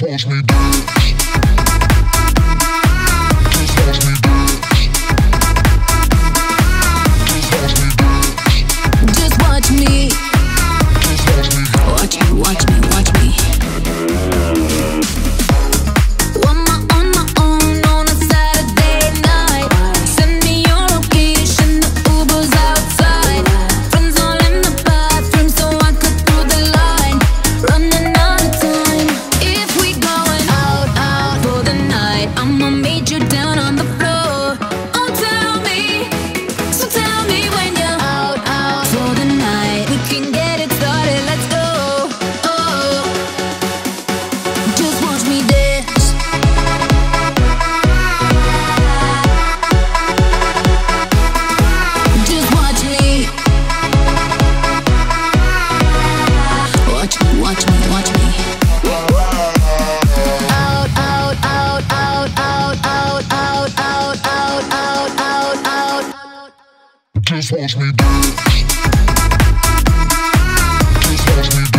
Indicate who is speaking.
Speaker 1: watch me dance. Just watch me dance. Just watch me dance.
Speaker 2: Just watch me.
Speaker 1: Just watch me.
Speaker 2: Watch me, watch me, watch me. On my own on a Saturday night. Send me your location, the Uber's outside. Friends all in the bathroom so I cut through the line. Running out of time. If we going out for the night, I'ma meet you down on the floor. Oh, tell me, so tell me when you're out for the night. We can get it started, let's go. Oh, just watch me dance. Just watch me. Watch me, watch me, watch me. Out, out, out, out, out, out, out, out, out, out, out, out.
Speaker 1: Just watch me dance. Just watch me dance.